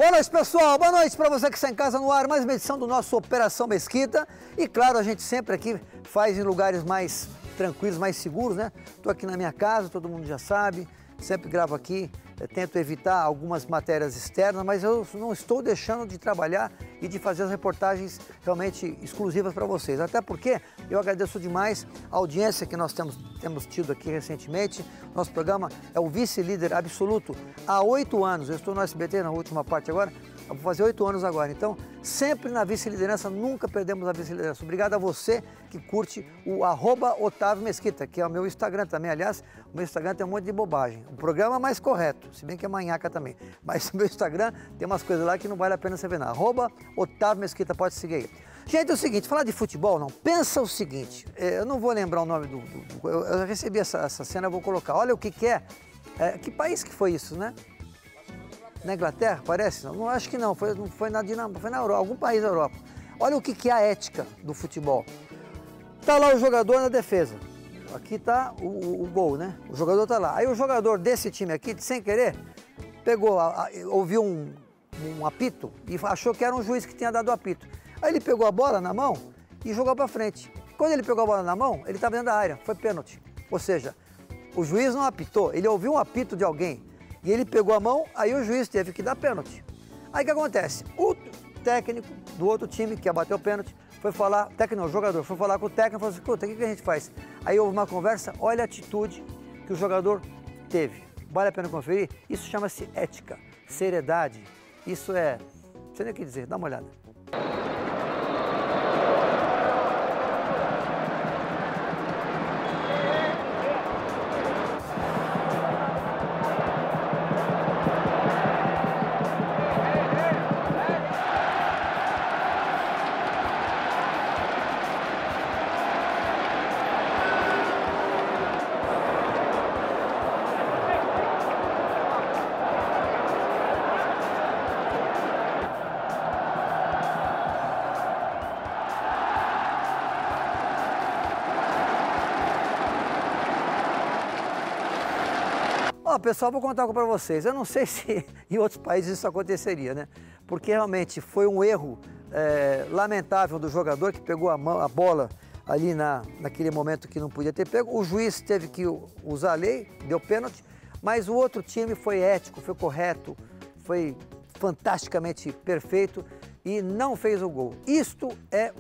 Boa noite, pessoal. Boa noite para você que está em casa no ar. Mais uma edição do nosso Operação Mesquita. E claro, a gente sempre aqui faz em lugares mais tranquilos, mais seguros, né? Estou aqui na minha casa, todo mundo já sabe. Sempre gravo aqui. Tento evitar algumas matérias externas, mas eu não estou deixando de trabalhar e de fazer as reportagens realmente exclusivas para vocês. Até porque eu agradeço demais a audiência que nós temos tido aqui recentemente. Nosso programa é o vice-líder absoluto há 8 anos. Eu estou no SBT na última parte agora. Eu vou fazer 8 anos agora, então sempre na vice-liderança, nunca perdemos a vice-liderança. Obrigado a você que curte o @Otávio Mesquita, que é o meu Instagram também. Aliás, o meu Instagram tem um monte de bobagem. O programa é mais correto, se bem que é manhaca também. Mas o meu Instagram tem umas coisas lá que não vale a pena você ver nada. @Otávio Mesquita, pode seguir aí. Gente, é o seguinte, falar de futebol, não, pensa o seguinte, eu não vou lembrar o nome eu recebi essa cena, eu vou colocar. Olha o que é, que país que foi isso, né? Na Inglaterra, parece? Não, acho que não foi na Dinamarca, foi na Europa, algum país da Europa. Olha o que é a ética do futebol. Tá lá o jogador na defesa. Aqui tá o gol, né? O jogador tá lá. Aí o jogador desse time aqui, sem querer, pegou, ouviu um apito e achou que era um juiz que tinha dado o apito. Aí ele pegou a bola na mão e jogou para frente. Quando ele pegou a bola na mão, ele estava dentro da área, foi pênalti. Ou seja, o juiz não apitou, ele ouviu um apito de alguém. E ele pegou a mão, aí o juiz teve que dar pênalti. Aí o que acontece? O técnico do outro time, que ia bater o pênalti, foi falar, o jogador foi falar com o técnico e falou assim, escuta, o que a gente faz? Aí houve uma conversa, olha a atitude que o jogador teve. Vale a pena conferir? Isso chama-se ética, seriedade. Isso é, não sei nem o que dizer, dá uma olhada. Ó, pessoal, vou contar para vocês. Eu não sei se em outros países isso aconteceria, né? Porque realmente foi um erro lamentável do jogador que pegou a bola ali naquele momento que não podia ter pego. O juiz teve que usar a lei, deu pênalti, mas o outro time foi ético, foi correto, foi fantasticamente perfeito e não fez o gol. Isso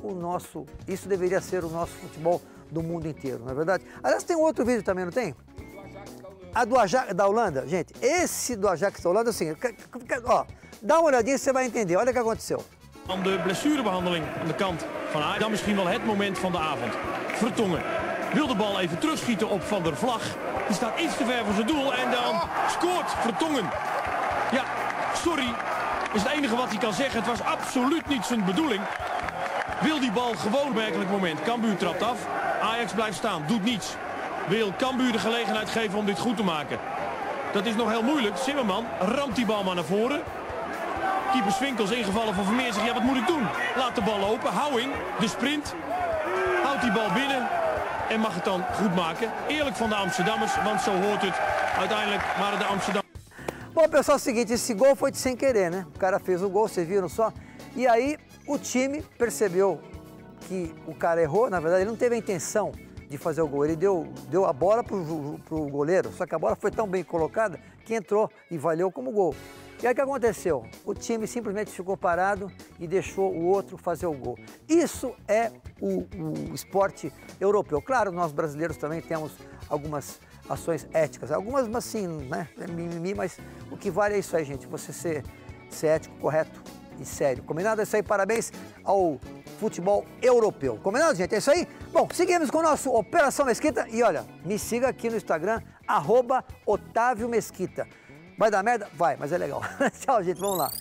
deveria ser o nosso futebol do mundo inteiro, não é verdade? Aliás, tem um outro vídeo também, não tem? A do Ajax da Holanda, gente, esse do Ajax da Holanda, assim, ó, dá uma olhadinha e você vai entender. Olha o que aconteceu. Dan de blessurebehandeling aan de kant van Ajax. Dan misschien wel het moment van de avond. Vertongen wil de bal even terugschieten op Van der Vlag. Die staat iets te ver voor zijn doel en dan scoort Vertongen. Ja, sorry, is het enige wat hij kan zeggen. Het was absoluut niet zijn bedoeling. Wil die bal gewoon werkelijk moment. Cambuur trapt af, Ajax blijft staan, doet niets. Wil Cambuur de gelegenheid geven om dit goed te maken. Dat is nog heel moeilijk. Zimmerman ramt die bal maar naar voren. Keeper Swinkels ingevallen van Vermeer zegt, ja wat moet ik doen? Laat de bal lopen. Houwing, de sprint. Houdt die bal binnen en mag het dan goed maken. Eerlijk van de Amsterdammers, want zo hoort het. Uiteindelijk waren de Amsterdammers. Bom, pessoal, é o seguinte, esse gol foi de sem querer, né? O cara fez o gol, vocês viram só? E aí o time percebeu que o cara errou, na verdade ele não teve a intenção de fazer o gol. Ele deu a bola pro goleiro, só que a bola foi tão bem colocada que entrou e valeu como gol. E aí o que aconteceu? O time simplesmente ficou parado e deixou o outro fazer o gol. Isso é o esporte europeu. Claro, nós brasileiros também temos algumas ações éticas, algumas assim, né? É mimimi, mas o que vale é isso aí, gente, você ser ético, correto e sério. Combinado? É isso aí, parabéns ao futebol europeu. Combinado, gente? É isso aí? Bom, seguimos com o nosso Operação Mesquita e olha, me siga aqui no Instagram, @Otávio Mesquita. Vai dar merda? Vai, mas é legal. Tchau, gente, vamos lá.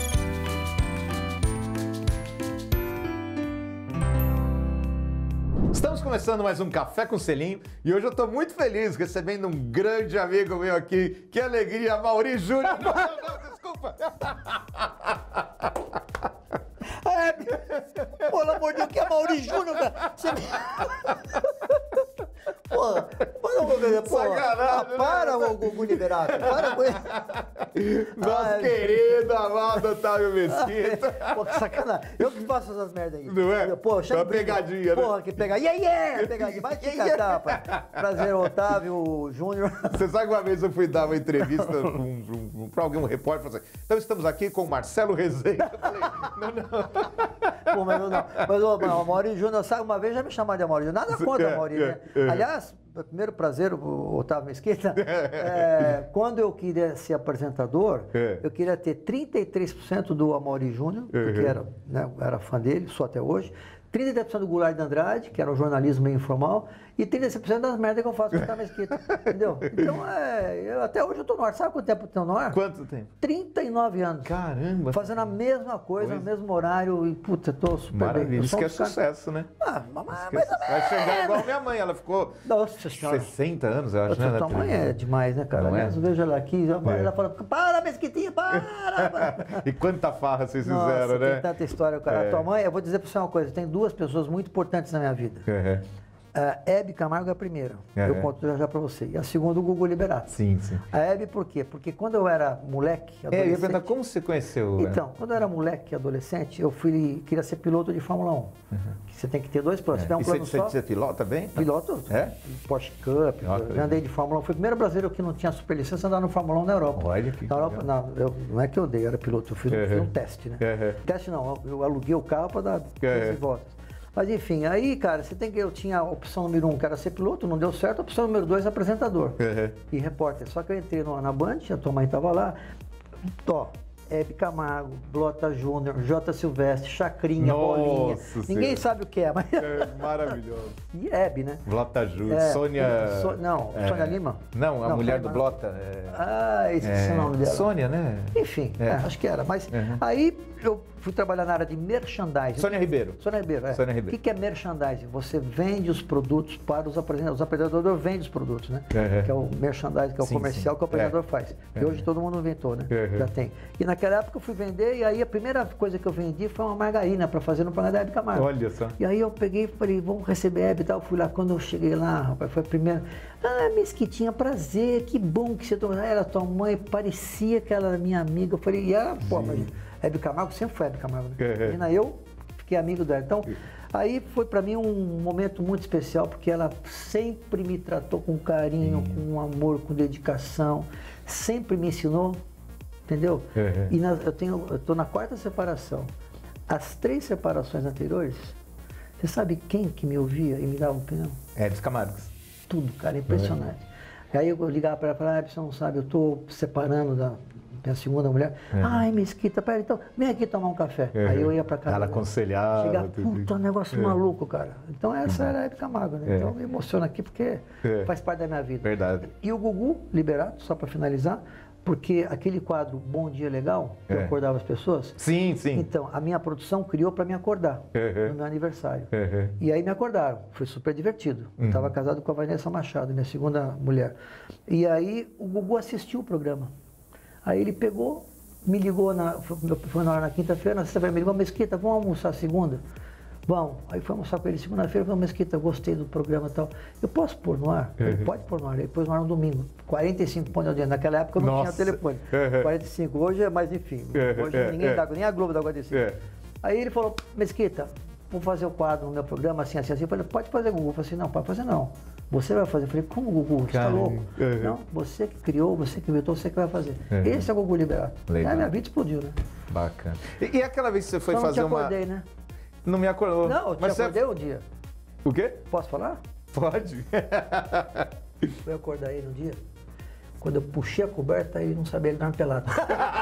Estamos começando mais um Café com Selinho e hoje eu estou muito feliz recebendo um grande amigo meu aqui. Que alegria, Mauri Júnior. Não, desculpa. Pelo amor de Deus, que é Mauri Júnior, cara. Você... Porra, sacanagem, para, né? o Gugu Liberato. Para com ele. Nosso querido, amado Otávio Mesquita. Pô, que sacanagem. Eu que faço essas merdas aí. Não é? Pô, Uma pegadinha, né? Porra, que pegadinha. Pegadinha. Vai te catar, rapaz. Prazer, Otávio Júnior. Você sabe que uma vez eu fui dar uma entrevista para alguém, um repórter, falou assim, então estamos aqui com o Marcelo Rezende. Eu falei, não. Pô, mas não. Mas o Amaury Júnior, sabe, uma vez já me chamaram de Amaury Júnior. Nada contra o Amaury, né? Aliás, primeiro prazer, o Otávio Mesquita. Quando eu queria ser apresentador, eu queria ter 33% do Amaury Júnior, porque era fã dele, sou até hoje. 33% do Goulart de Andrade, que era o jornalismo meio informal, e 35% das merdas que eu faço com o Otávio Mesquita, entendeu? Então, até hoje eu tô no ar. Sabe quanto tempo eu tenho no ar? Quanto tempo? 39 anos. Caramba! Fazendo a mesma coisa, no mesmo horário, e puta, tô super Maravilha, bem. isso que é sucesso, né? Vai chegar igual minha mãe, ela ficou Nossa Senhora. 60 anos, eu acho, né? Tua mãe é demais, né, cara? Não é? Aliás, eu vejo ela aqui, ela fala, para, Mesquitinha, para! E quanta farra vocês Nossa, fizeram, né? tem tanta história, cara. A tua mãe, eu vou dizer pra você uma coisa, tem duas pessoas muito importantes na minha vida. A Hebe Camargo é a primeira, eu conto já pra você. E a segunda, o Gugu Liberato. Sim, sim. A Hebe, por quê? Porque quando eu era moleque, adolescente... Eu ia perguntar, como você conheceu? Então, quando eu era moleque, adolescente, eu queria ser piloto de Fórmula 1. Que você tem que ter dois planos. Você tem um plano só... Você pilota bem? Piloto, Porsche Cup, já andei de Fórmula 1. Fui o primeiro brasileiro que não tinha superlicença a andar no Fórmula 1 na Europa. Olha que na Europa, não é que eu odeio, eu era piloto, eu fiz um teste, né? Teste não, eu aluguei o carro para dar 15 voltas. Mas enfim, aí, cara, eu tinha a opção número 1, que era ser piloto, não deu certo, a opção número 2, apresentador e repórter. Só que eu entrei na Band, a tua mãe estava lá, Hebe Camargo, Blota Júnior, J. Silvestre, Chacrinha, Bolinha. Ninguém sabe o que é, mas... Maravilhoso. E Hebe, né? Blota Júnior, Sônia... Sônia Lima? Não, a mulher do Blota. Esqueci o nome dela. Sônia, né? Enfim, acho que era. Mas aí eu fui trabalhar na área de merchandising. Sônia Ribeiro. Sônia Ribeiro. O que é merchandising? Você vende os produtos para os apresentadores. Os apresentadores vendem os produtos, né? Que é o merchandising, que é o comercial que o apresentador faz. E hoje todo mundo inventou, né? Já tem. E naquela época eu fui vender, e aí a primeira coisa que eu vendi foi uma margarina para fazer no programa da Hebe Camargo. Olha só. E aí eu peguei e falei, vamos receber Hebe e tal. Fui lá, quando eu cheguei lá, rapaz, foi a primeira. Mesquitinha, prazer, que bom que você tomou. Era tua mãe, parecia que ela era minha amiga. Eu falei, e ela, pô, mas Hebe Camargo sempre foi Hebe Camargo. Né? Imagina, eu fiquei amigo dela. Então, aí foi para mim um momento muito especial, porque ela sempre me tratou com carinho, com amor, com dedicação, sempre me ensinou, entendeu? E eu estou na 4ª separação. As 3 separações anteriores, você sabe quem que me ouvia e me dava opinião? Hebe Camargo. Tudo, cara, impressionante. Aí eu ligava para ela e falava, você não sabe, eu estou separando da minha segunda mulher. Ai, Mesquita, pera, então, vem aqui tomar um café. Aí eu ia para casa. Ela aconselhava. Chegava, puta, negócio maluco, cara. Então essa era a Hebe Camargo, né? Então eu me emociono aqui porque faz parte da minha vida. Verdade. E o Gugu Liberato, só para finalizar, porque aquele quadro Bom Dia Legal, que eu acordava as pessoas. Sim, sim. Então, a minha produção criou para me acordar no meu aniversário. E aí me acordaram, foi super divertido. Eu estava casado com a Vanessa Machado, minha segunda mulher. E aí o Gugu assistiu o programa. Aí ele pegou, me ligou, foi na quinta-feira, na sexta-feira, me ligou, Mesquita, vamos almoçar segunda? Vamos. Aí foi almoçar com ele segunda-feira, falou, Mesquita, gostei do programa e tal. Eu posso pôr no ar? Ele pode pôr no ar. Ele pôs no ar no domingo. 45 pontos ao dia. Naquela época eu não tinha telefone. 45. Hoje é mais, enfim. Hoje ninguém dá, nem a Globo dá 45. Aí ele falou, Mesquita, vou fazer o quadro no meu programa, assim, assim, assim. Eu falei, pode fazer, Gugu. Eu falei assim, não, pode fazer não. Você vai fazer. Eu falei, como, Gugu? Você tá louco? Não, você que criou, você que inventou, você que vai fazer. Esse é o Gugu Liberato. Aí a minha vida explodiu, né? Bacana. E aquela vez que você foi Só fazer não te acordei, né? Não me acordou. Não, eu te acordei um dia. O quê? Posso falar? Pode. Foi acordar ele um dia. Quando eu puxei a coberta, ele não sabia, ele dorme pelado.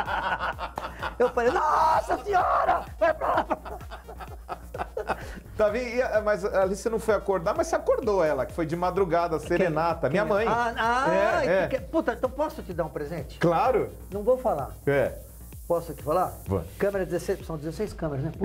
Eu falei, nossa senhora! Vai pra lá! Tá vendo? Mas ali você não foi acordar, mas você acordou ela, que foi de madrugada, serenata. Minha mãe. Puta, então posso te dar um presente? Claro. Não vou falar. Posso aqui falar? Câmera 16, são 16 câmeras, né?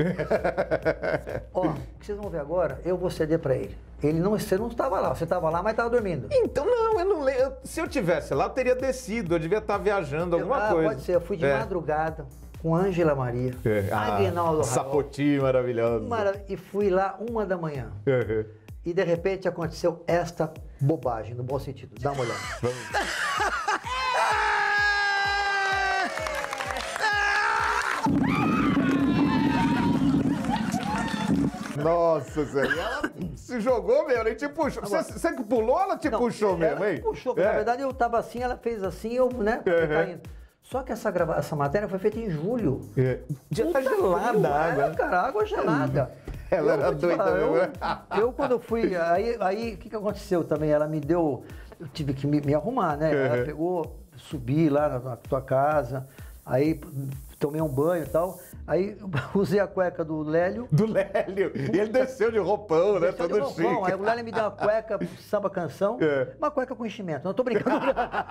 Ó, o que vocês vão ver agora, eu vou ceder pra ele. Você não estava lá, você estava lá, mas estava dormindo. Então, não, eu não lembro. Se eu tivesse lá, eu teria descido, eu devia estar viajando, alguma coisa. Pode ser, eu fui de madrugada com Ângela Maria, Aguinaldo Sapoti maravilhoso. E fui lá 1h da manhã. e de repente aconteceu esta bobagem, no bom sentido. Dá uma olhada. Nossa Senhora, ela se jogou mesmo, ele te puxou. Você que pulou, ela te puxou mesmo, hein? Puxou, na verdade eu tava assim, ela fez assim, eu, né, caindo. Só que essa matéria foi feita em julho. Já tá gelada a água. Cara, água gelada. Ela era doida mesmo, né? Eu quando eu fui, aí o que aconteceu também? Ela me deu, eu tive que me arrumar, né? Ela pegou, subi lá na tua casa, aí tomei um banho e tal. Aí usei a cueca do Lélio. Do Lélio. E ele desceu de roupão, né? Desceu Todo de roupão. chique. Aí o Lélio me deu uma cueca, samba canção. Uma cueca com enchimento. Não tô brincando.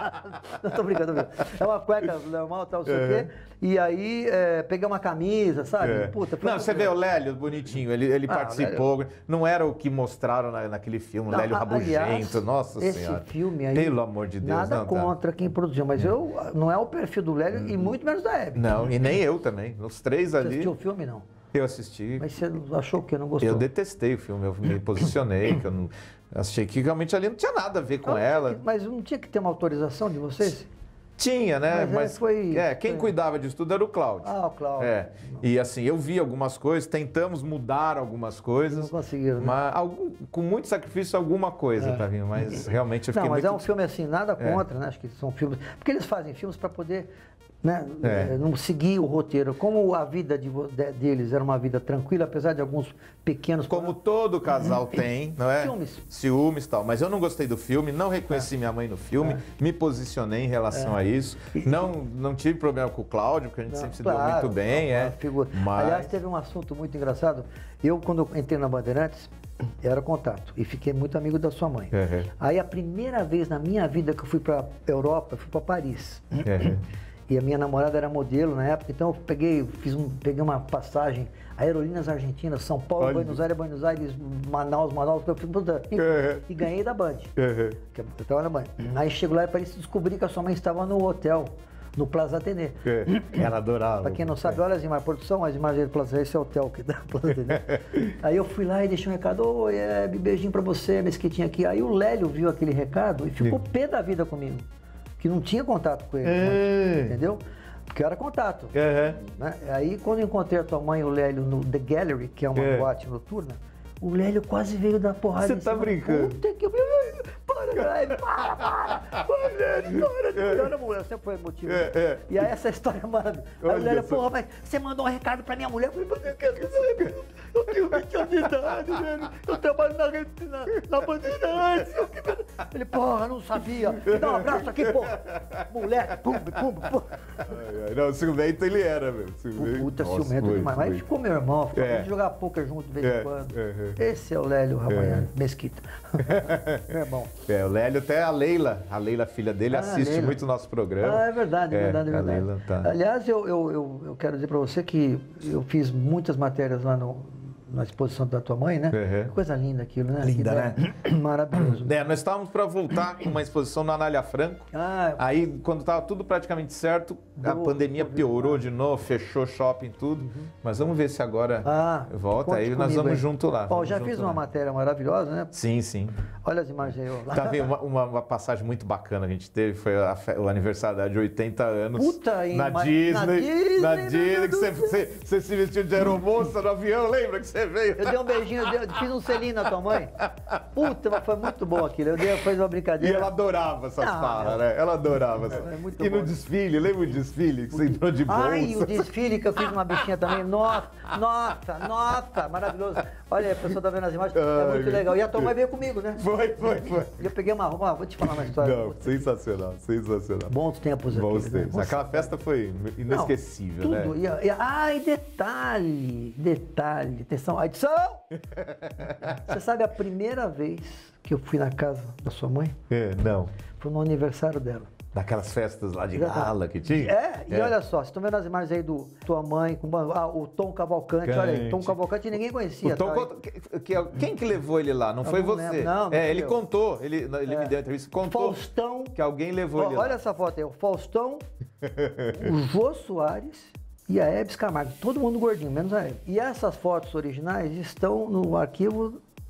Não tô brincando. É uma cueca normal, tal, não sei o quê. E aí peguei uma camisa, sabe? Puta, não, você vê o Lélio bonitinho, ele participou. Lélio... Não era o que mostraram naquele filme, o Lélio Rabugento. Aliás, nossa Senhora. Esse filme aí. Pelo amor de Deus, nada contra quem produziu, mas não é o perfil do Lélio e muito menos da Hebe. Não, e nem eu também. Os três ali. Você assistiu o filme, não? Eu assisti. Mas você achou o quê? Não gostou? Eu detestei o filme, eu me posicionei, que eu não... achei que realmente ali não tinha nada a ver com ela. Mas não tinha que ter uma autorização de vocês? Tinha, né? Mas quem cuidava disso tudo era o Cláudio. Ah, o Cláudio. E assim, eu vi algumas coisas, tentamos mudar algumas coisas. Não conseguiram, né? Mas com muito sacrifício, alguma coisa, tá vindo? Mas realmente eu fiquei Não, mas muito... é um filme assim, nada contra, né? Acho que são filmes... Porque eles fazem filmes para poder... Né? Não seguir o roteiro. Como a vida deles era uma vida tranquila, apesar de alguns pequenos... Como todo casal tem, não é? Ciúmes e tal. Mas eu não gostei do filme, não reconheci minha mãe no filme, me posicionei em relação a isso. Não tive problema com o Cláudio, porque a gente sempre se deu muito bem. Mas... Aliás, teve um assunto muito engraçado. Eu, quando eu entrei na Bandeirantes, era contato. E fiquei muito amigo da sua mãe. Aí, a primeira vez na minha vida que eu fui para Europa, eu fui para Paris. E a minha namorada era modelo na época, então eu peguei uma passagem, Aerolíneas Argentinas, São Paulo, Buenos Aires, Manaus, e ganhei da Band. Eu estava na Band. Aí chego lá e parece descobrir que a sua mãe estava no hotel, no Plaza Athénée. Ela adorava. Para quem não sabe, olha as imagens, produção, as imagens do Plaza, esse é o hotel que dá Plaza Athénée. Aí eu fui lá e deixei um recado, oi, beijinho para você, Mesquitinha aqui. Aí o Lélio viu aquele recado e ficou pé da vida comigo. Que não tinha contato com ele, entendeu? Porque era contato. Né? Aí, quando eu encontrei a tua mãe e o Lélio no The Gallery, que é uma boate noturna, o Lélio quase veio dar porrada. Você tá brincando? Puta que... Para, mulher, sempre foi motivo. E aí, essa história é maravilhosa. Aí o Lélio, porra, mas você mandou um recado pra minha mulher? Eu falei, mas eu tenho 20 anos de idade, velho. Eu trabalho na Bandeirantes. Ele, porra, não sabia. Me dá um abraço aqui, porra. Moleque, pum. Não, ciumento ele era, meu. Puta, ciumento demais. Mas ficou meu irmão, ficou a gente jogar poker junto de vez em quando. Esse é o Lélio Ramanhã Mesquita. Meu irmão. O Lélio, até a Leila, filha dele, assiste muito o nosso programa. É verdade. A Leila, tá. Aliás, eu quero dizer para você que eu fiz muitas matérias lá na exposição da tua mãe, né? Coisa linda aquilo, né? Linda, né? Maravilhoso. Nós estávamos para voltar com uma exposição na Anália Franco. Aí, quando estava tudo praticamente certo, a pandemia piorou de novo, fechou shopping, tudo. Mas vamos ver se agora volta. Aí nós vamos junto lá. Já fiz uma matéria maravilhosa, né? Sim. Olha as imagens aí. Tá vendo? Uma passagem muito bacana que a gente teve, foi o aniversário de 80 anos. Puta, na Disney. Na Disney, que você se vestiu de aeromoça no avião, lembra que você veio? Eu dei um beijinho, fiz um selinho na tua mãe. Puta, mas foi muito bom aquilo. Fiz uma brincadeira. E ela adorava essas farras, né? Ela adorava. E no desfile, lembra o desfile que você entrou de bolsa? Ai, o desfile que eu fiz uma bichinha também. Nossa, maravilhoso. Olha aí, a pessoa tá vendo as imagens, é muito legal. E a tua mãe veio comigo, né? Foi. E eu peguei uma roupa, vou te falar uma história. Não, sensacional. Bons tempos aqui. Bons tempos. Né? Aquela festa foi inesquecível, né? Tudo. E detalhe, atenção, edição! Você sabe a primeira vez que eu fui na casa da sua mãe? Não. Foi no aniversário dela. Daquelas festas lá de gala que tinha? E olha só, vocês estão vendo as imagens aí do tua mãe, com o Tom Cavalcante, olha aí, Tom Cavalcante ninguém conhecia. Quem que levou ele lá? Não foi você? Não, ele contou, ele me deu entrevista, contou Faustão, que alguém levou ele lá. Olha essa foto aí, o Faustão, o Jô Soares e a Hebe Camargo, todo mundo gordinho, menos a Hebe. E essas fotos originais estão no arquivo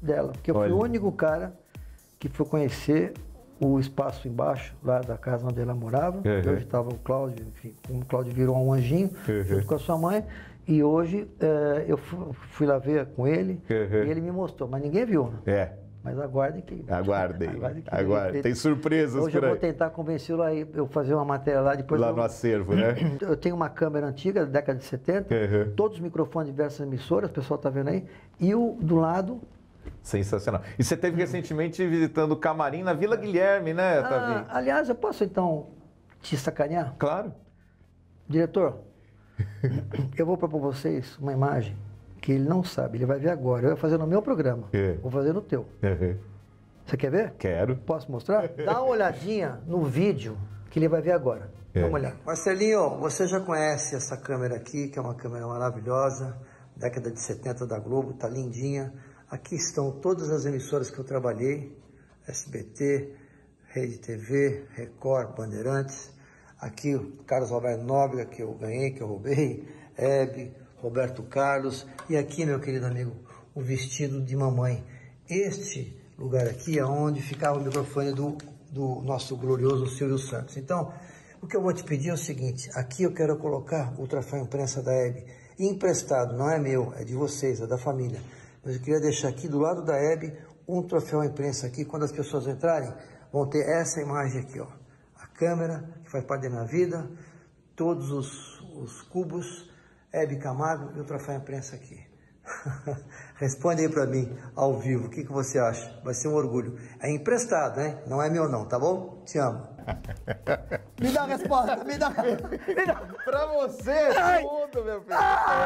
dela, porque eu fui o único cara que foi conhecer o espaço embaixo, lá da casa onde ela morava. Hoje estava o Cláudio, enfim, como o Cláudio virou um anjinho, junto com a sua mãe. E hoje eu fui lá ver com ele e ele me mostrou, mas ninguém viu. Mas aguardem que... Aguardem. Tem surpresas hoje por aí. Eu vou tentar convencê-lo aí, eu fazer uma matéria lá depois. Lá no acervo, né? Eu tenho uma câmera antiga, da década de 70, todos os microfones de diversas emissoras, o pessoal está vendo aí, e o do lado... Sensacional. E você esteve recentemente visitando o camarim na Vila Guilherme, né, Tavinho? Aliás, eu posso então te sacanear? Claro. Diretor, eu vou propor para vocês uma imagem que ele não sabe, ele vai ver agora. Eu vou fazer no meu programa, vou fazer no teu. Você quer ver? Quero. Posso mostrar? Dá uma olhadinha no vídeo que ele vai ver agora. Vamos olhar. Marcelinho, você já conhece essa câmera aqui, que é uma câmera maravilhosa, década de 70 da Globo, tá lindinha. Aqui estão todas as emissoras que eu trabalhei, SBT, Rede TV, Record, Bandeirantes. Aqui o Carlos Alberto Nóbrega, que eu ganhei, que eu roubei, Hebe, Roberto Carlos. E aqui, meu querido amigo, o vestido de mamãe. Este lugar aqui é onde ficava o microfone do nosso glorioso Silvio Santos. Então, o que eu vou te pedir é o seguinte, aqui eu quero colocar o troféu imprensa da Hebe, emprestado, não é meu, é de vocês, é da família. Mas eu queria deixar aqui do lado da Hebe um troféu imprensa aqui, quando as pessoas entrarem, vão ter essa imagem aqui, ó. A câmera, que faz parte da minha vida, todos os cubos, Hebe Camargo e o troféu imprensa aqui. Responde aí pra mim, ao vivo, o que você acha? Vai ser um orgulho. É emprestado, né? Não é meu não, tá bom? Te amo. Me dá a resposta, me dá. Pra você, tudo, meu filho.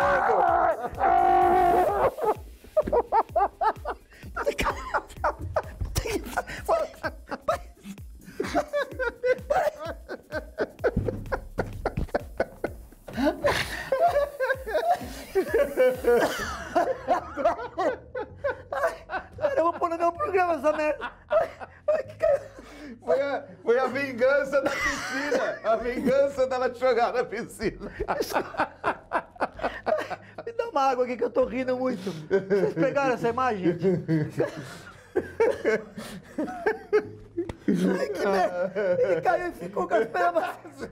Eu vou pôr no meu programa essa merda. Foi a vingança da piscina. A vingança dela te jogar na piscina. Me dá uma água aqui que eu tô rindo muito. Vocês pegaram essa imagem, gente? Ai, que merda. Ele caiu e ficou com as pernas.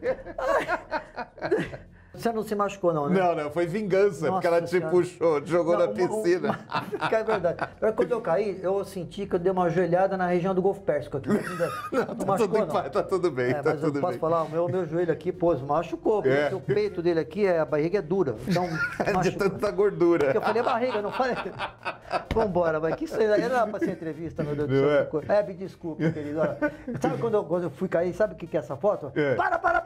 Você não se machucou, não, né? Não, foi vingança, porque ela te puxou, te jogou na piscina. Que é verdade. Quando eu caí, eu senti que eu dei uma joelhada na região do Golfo Pérsico aqui. Tá tudo bem, tá mas tudo eu posso bem. falar, o meu joelho aqui, pô, machucou, porque o peito dele aqui, a barriga é dura. Então, de tanta gordura. Porque eu falei barriga, não falei. Vambora, mas que isso aí não era pra ser entrevista, meu Deus do céu. Me desculpa, querido. Olha, sabe quando eu fui cair, sabe o que é essa foto? Para!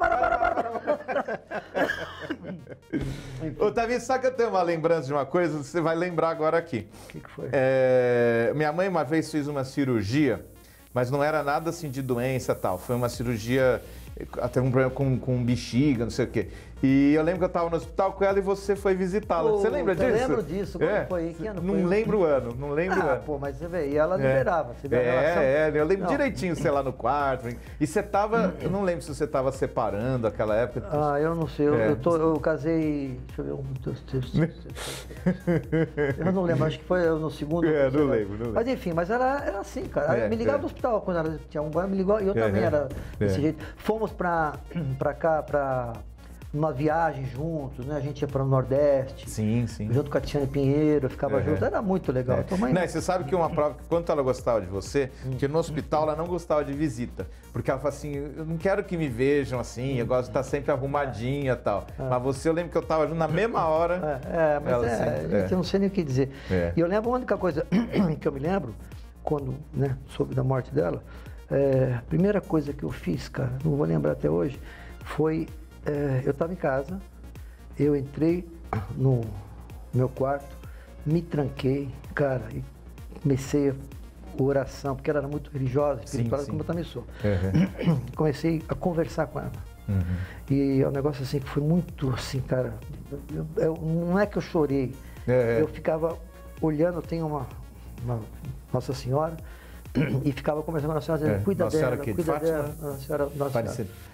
Ô, Tavinho, sabe que eu tenho uma lembrança de uma coisa? Você vai lembrar agora aqui. O que foi? Minha mãe uma vez fez uma cirurgia, mas não era nada assim de doença e tal. Foi uma cirurgia, até um problema com bexiga, não sei o quê. E eu lembro que eu estava no hospital com ela e você foi visitá-la. Você lembra disso? Eu lembro disso. Quando foi? Que ano foi? Não lembro o ano, não lembro o ano. Pô, mas você vê, e ela liberava. Você vê a relação? Eu lembro direitinho, sei lá, no quarto. E você tava, eu não lembro se você estava separando aquela época. Eu não sei, eu casei, deixa eu ver, eu não lembro, acho que foi no segundo. Não lembro. Mas enfim, mas era assim, cara. Ela me ligava no hospital quando ela tinha um banho, me ligou, e eu também era desse jeito. Fomos pra cá, uma viagem juntos, né? A gente ia para o Nordeste. Sim. Junto com a Tiziane Pinheiro, ficava junto. Era muito legal. Não, você sabe que uma prova que quanto ela gostava de você, que no hospital ela não gostava de visita. Porque ela fala assim, eu não quero que me vejam assim, eu gosto de estar sempre arrumadinha e tal. Mas você, eu lembro que eu estava junto na mesma hora. Gente, eu não sei nem o que dizer. E eu lembro, a única coisa que eu me lembro, quando soube da morte dela, a primeira coisa que eu fiz, cara, não vou lembrar até hoje, foi... eu estava em casa, eu entrei no meu quarto, me tranquei, cara, e comecei a oração, porque ela era muito religiosa, espiritual, como eu também sou. Comecei a conversar com ela. E é um negócio assim que foi muito assim, cara, não é que eu chorei, eu ficava olhando, eu tenho uma Nossa Senhora, e ficava conversando com a Nossa Senhora, dizendo, cuida dela, cuida dela, Nossa Senhora.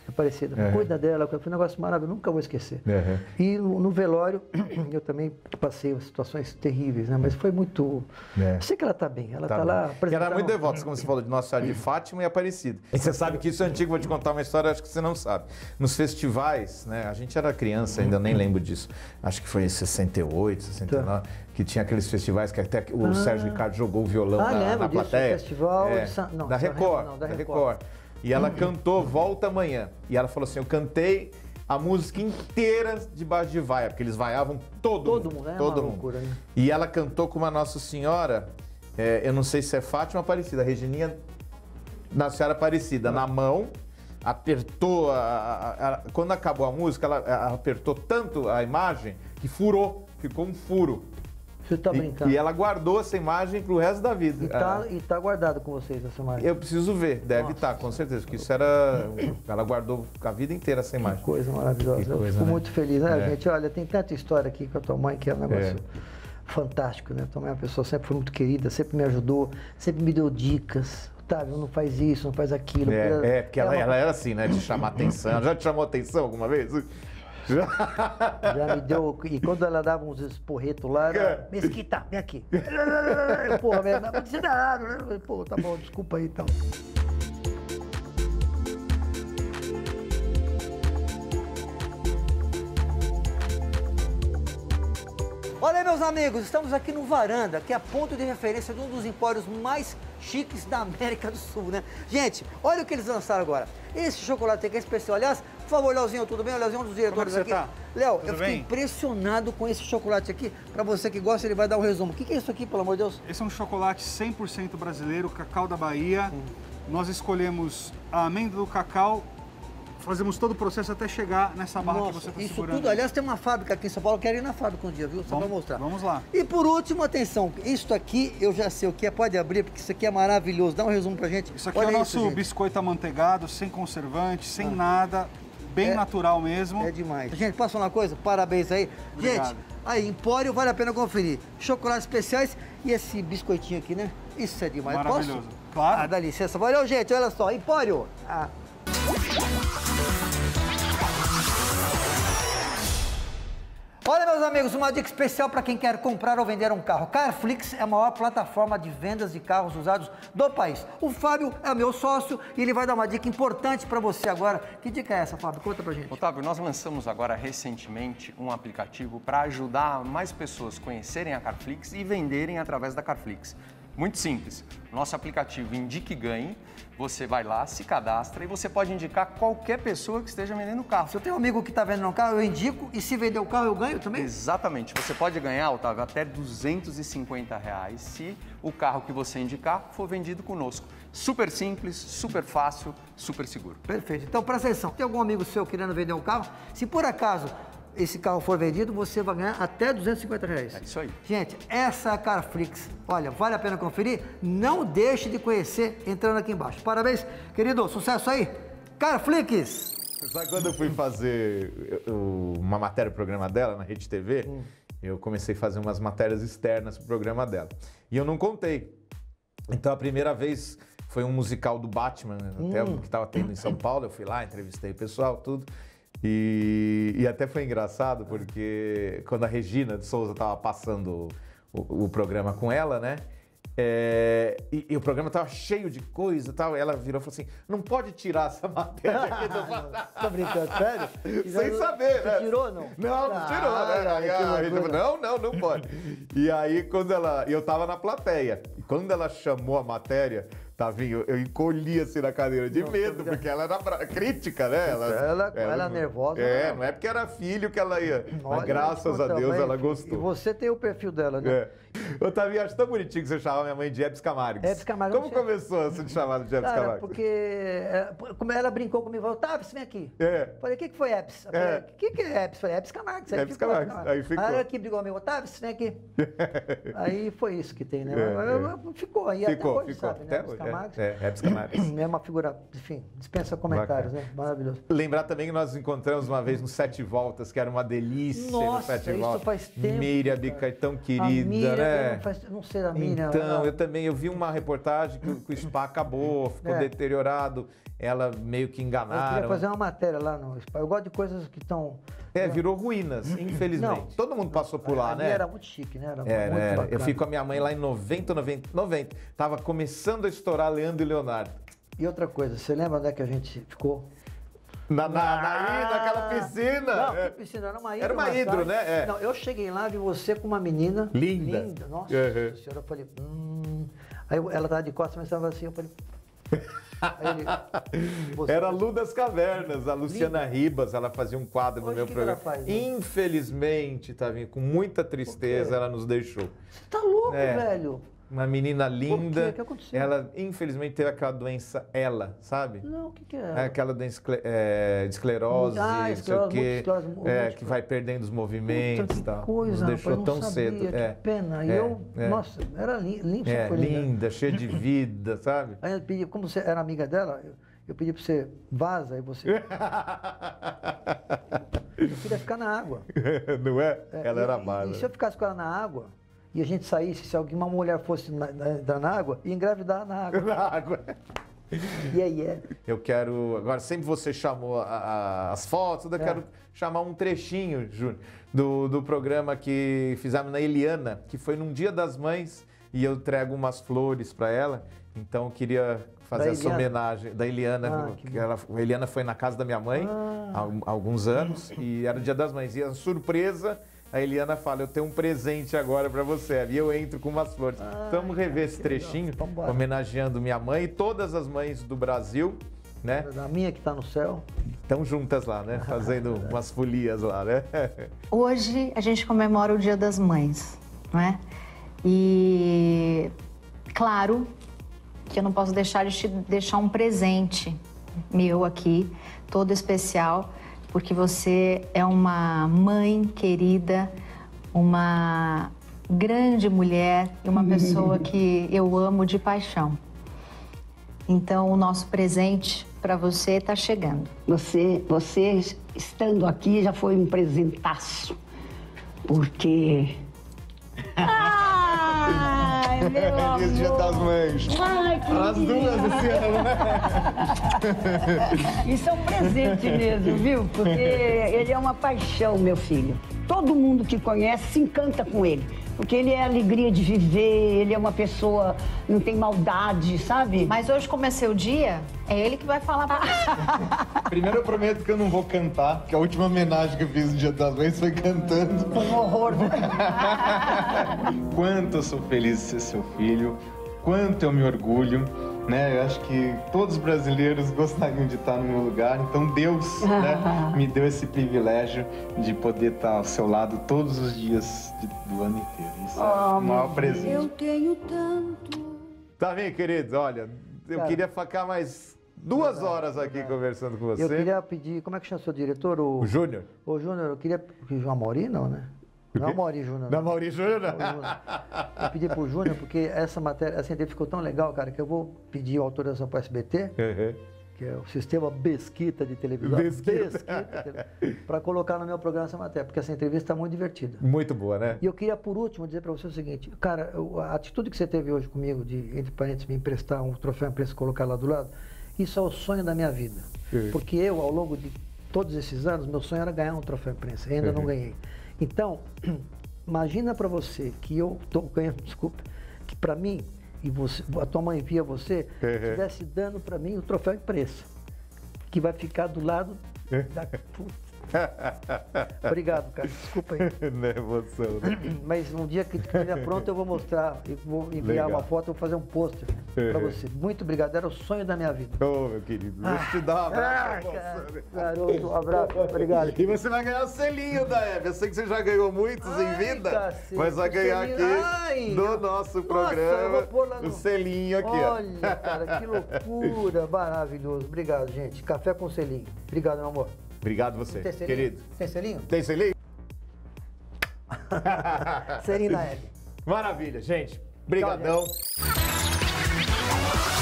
Aparecida. Cuida dela, foi um negócio maravilhoso, nunca vou esquecer. E no velório, eu também passei situações terríveis, né? Mas foi muito... Eu sei que ela está bem, ela está lá... Porque era muito devota, como você falou, de Nossa Senhora de Fátima e Aparecida. E você sabe que isso é antigo, vou te contar uma história, acho que você não sabe. Nos festivais, né? A gente era criança ainda, eu nem lembro disso. Acho que foi em 68, 69, que tinha aqueles festivais que até o Sérgio Ricardo jogou o violão na plateia. Festival da Record, da Record. E ela cantou Volta Amanhã. E ela falou assim, eu cantei a música inteira debaixo de vaia, porque eles vaiavam todo mundo. Todo mundo. Loucura, né? E ela cantou com uma Nossa Senhora, eu não sei se é Fátima ou Aparecida, a Regininha Nossa Senhora Aparecida, na mão, apertou, quando acabou a música, ela apertou tanto a imagem que furou, ficou um furo. Você tá brincando. E ela guardou essa imagem pro resto da vida. E tá guardado com vocês essa imagem? Eu preciso ver, deve estar, com certeza, porque isso era... Ela guardou a vida inteira essa imagem. Que coisa maravilhosa. Eu fico muito feliz, né, gente? Olha, tem tanta história aqui com a tua mãe que é um negócio fantástico, né? Tua mãe é uma pessoa sempre foi muito querida, sempre me ajudou, sempre me deu dicas. Otávio, não faz isso, não faz aquilo. Porque ela era assim, né? De chamar atenção. Já te chamou atenção alguma vez? Já me deu. E quando ela dava uns esporretos lá, era, Mesquita, vem aqui. Porra, velho, não vai dizer nada, né? Pô, tá bom, desculpa aí então. Olha aí, meus amigos, estamos aqui no Varanda, que é ponto de referência de um dos empórios mais chiques da América do Sul, né? Gente, olha o que eles lançaram agora. Esse chocolate aqui é especial. Aliás, por favor, Leozinho, tudo bem? O Leozinho é um dos diretores aqui. Tá? Léo, eu fiquei impressionado com esse chocolate aqui. Para você que gosta, ele vai dar um resumo. O que é isso aqui, pelo amor de Deus? Esse é um chocolate 100% brasileiro, cacau da Bahia. Nós escolhemos a amêndoa do cacau. Fazemos todo o processo até chegar nessa barra que você está segurando. Isso tudo, aliás, tem uma fábrica aqui em São Paulo, eu quero ir na fábrica um dia, viu? Só para mostrar. Vamos lá. E por último, atenção, isso aqui eu já sei o que é, pode abrir, porque isso aqui é maravilhoso. Dá um resumo pra gente. Isso aqui é o nosso biscoito amanteigado, sem conservante, sem nada, bem natural mesmo. É demais. Gente, posso falar uma coisa? Parabéns aí. Obrigado. Gente, aí, Empório, vale a pena conferir. Chocolates especiais e esse biscoitinho aqui, né? Isso é demais. Maravilhoso. Posso? Claro. Dá licença. Valeu, gente, olha só, Empório. Olha, meus amigos, uma dica especial para quem quer comprar ou vender um carro. Carflix é a maior plataforma de vendas de carros usados do país. O Fábio é meu sócio e ele vai dar uma dica importante para você agora. Que dica é essa, Fábio? Conta pra gente. Otávio, nós lançamos agora recentemente um aplicativo para ajudar mais pessoas a conhecerem a Carflix e venderem através da Carflix. Muito simples. Nosso aplicativo Indique e Ganhe. Você vai lá, se cadastra e você pode indicar qualquer pessoa que esteja vendendo o carro. Se eu tenho um amigo que está vendendo um carro, eu indico e se vender o carro eu ganho também? Exatamente. Você pode ganhar, Otávio, até R$250 se o carro que você indicar for vendido conosco. Super simples, super fácil, super seguro. Perfeito. Então, presta atenção. Tem algum amigo seu querendo vender um carro? Se por acaso esse carro for vendido, você vai ganhar até R$250. É isso aí. Gente, essa é a Carflix. Olha, vale a pena conferir? Não deixe de conhecer entrando aqui embaixo. Parabéns, querido. Sucesso aí. Carflix. Sabe quando eu fui fazer uma matéria pro programa dela na Rede TV, eu comecei a fazer umas matérias externas pro programa dela. E eu não contei. Então a primeira vez foi um musical do Batman, até que estava tendo em São Paulo. Eu fui lá, entrevistei o pessoal, tudo. E até foi engraçado, porque quando a Regina de Souza estava passando o programa com ela, né? E o programa estava cheio de coisa e tal. Ela virou e falou assim: não pode tirar essa matéria aqui do Tá brincando, sério? Sem saber, né? Tirou, não? Não tirou, né? Não pode. E aí, eu tava na plateia. E quando ela chamou a matéria, Tavinho, eu encolhi assim na cadeira de medo, porque ela era crítica, né? Ela nervosa. Não é porque era filho que ela ia. Mas graças a Deus ela gostou. E você tem o perfil dela, né? Eu Tavinho, acho tão bonitinho que você chamava minha mãe de Hebe Camargo. Hebe Camargo. Como começou a ser chamada de Hebe Camargo? Porque como ela brincou comigo, falou: Otávio, você vem aqui. Falei: o que foi Hebe? O que é Hebe? Falei: Hebe Camargo. Hebe Camargo. Aí ficou. Aí ela aqui brigou comigo: Otávio, você vem aqui. Aí foi isso que tem, né? Ficou. E ficou, até hoje, sabe, né? Camargo. Hebe Camargo. É uma figura, enfim, dispensa comentários, né? Maravilhoso. Lembrar também que nós encontramos uma vez no Sete Voltas, que era uma delícia. Nossa, no Sete isso Voltas. faz tempo. Miriam Bicar, tão querida, Miriam, né? Eu não sei da Miriam. Então, eu vi uma reportagem que o spa acabou, ficou deteriorado, ela meio que enganaram. Eu queria fazer uma matéria lá no spa. Eu gosto de coisas que estão... virou ruínas, infelizmente. Não, todo mundo passou por lá, né? Era muito chique, né? Era muito bacana. Eu fui com a minha mãe lá em 90. Tava começando a estourar Leandro e Leonardo. E outra coisa, você lembra onde é que a gente ficou? Naquela piscina. Não, que piscina, era uma hidro. Era uma hidro, né? Não, eu cheguei lá, vi você com uma menina. Linda. Nossa senhora, eu falei, Aí ela tava de costas, mas estava assim, eu falei... Era a Lu das Cavernas, a Luciana Ribas, ela fazia um quadro no meu programa. Ela faz, né? Infelizmente, Tavinho, com muita tristeza, ela nos deixou. Você tá louco, velho? Uma menina linda. Por quê? O que aconteceu? Ela, infelizmente, teve aquela doença, sabe? Não, o que é? Aquela doença de esclerose, não sei o quê. Que vai perdendo os movimentos e tal. Que coisa, nos deixou rapaz, tão cedo. Que pena. E nossa, era linda. Linda, cheia de vida, sabe? Aí eu pedi, como você era amiga dela, eu pedi pra você vaza, aí você... Eu queria ficar na água. Não é? Ela era amada. E se eu ficasse com ela na água, e a gente saísse, se alguma mulher fosse entrar na água, ia engravidar na água. Na água. Eu quero... Agora, sempre você chamou as fotos, eu quero chamar um trechinho, Júnior, do programa que fizemos na Eliana, que foi num Dia das Mães, e eu entrego umas flores para ela. Então, eu queria fazer essa homenagem da Eliana. A Eliana foi na casa da minha mãe há alguns anos, e era o Dia das Mães. E a surpresa... A Eliana fala, eu tenho um presente agora para você. E eu entro com umas flores. Então vamos rever esse trechinho, homenageando minha mãe e todas as mães do Brasil, né? A minha que está no céu. Estão juntas lá, né? Fazendo umas folias lá, né? Hoje a gente comemora o Dia das Mães, não é? E claro que eu não posso deixar de te deixar um presente meu aqui, todo especial, porque você é uma mãe querida, uma grande mulher e uma pessoa que eu amo de paixão. Então, o nosso presente para você está chegando. Você estando aqui já foi um presentaço, porque... Ai, meu amor! Feliz Dia das Mães! Ai, que as duas esse ano, né? Isso é um presente mesmo, viu? Porque ele é uma paixão, meu filho. Todo mundo que conhece se encanta com ele. Porque ele é a alegria de viver, ele é uma pessoa, não tem maldade, sabe? Mas hoje, como é seu dia, é ele que vai falar pra você. Primeiro eu prometo que eu não vou cantar, porque a última homenagem que eu fiz no Dia das Mães foi cantando. Um horror. Quanto eu sou feliz de ser seu filho, quanto eu me orgulho, né? Eu acho que todos os brasileiros gostariam de estar no meu lugar, então Deus, né, me deu esse privilégio de poder estar ao seu lado todos os dias do ano inteiro. Isso é o maior presente. Eu tenho tanto. Tá bem, queridos? Olha, eu queria ficar mais 2 horas aqui conversando com você. Eu queria pedir, como é que chama o seu diretor? O Júnior. Ô, Júnior, eu queria... João Mauri, não, né? Não é o Mauri Júnior. Não é o Mauri Júnior, não. Eu pedi pro Júnior, porque essa matéria, essa entrevista ficou tão legal, cara, que eu vou pedir autorização para o SBT, que é o Sistema Mesquita de Televisão. Para colocar no meu programa essa matéria, porque essa entrevista está muito divertida. Muito boa, né? E eu queria, por último, dizer para você o seguinte, cara, a atitude que você teve hoje comigo, de, entre parênteses, me emprestar um troféu imprensa e colocar lá do lado, isso é o sonho da minha vida. Porque eu, ao longo de todos esses anos, meu sonho era ganhar um troféu imprensa, e ainda não ganhei. Então, imagina para você que eu estou ganhando, desculpa, que para mim, e você, a tua mãe via você, estivesse dando para mim o troféu imprensa, que vai ficar do lado da... Obrigado, cara. Desculpa aí. Não é emoção, né? Mas um dia que estiver pronto, eu vou mostrar, eu vou enviar uma foto, eu vou fazer um pôster para você. Muito obrigado, era o sonho da minha vida. Ô, meu querido, vou te dar um abraço. Garoto, um abraço, obrigado. E você vai ganhar o selinho da Hebe. Eu sei que você já ganhou muitos em vida, cacete, mas vai ganhar aqui do nosso programa o selinho aqui. Olha, cara, que loucura, maravilhoso. Obrigado, gente. Café com selinho. Obrigado, meu amor. Obrigado você, querido. Tem selinho? Tem selinho? Selinho da Hebe. Maravilha, gente. Obrigadão. Tchau, gente.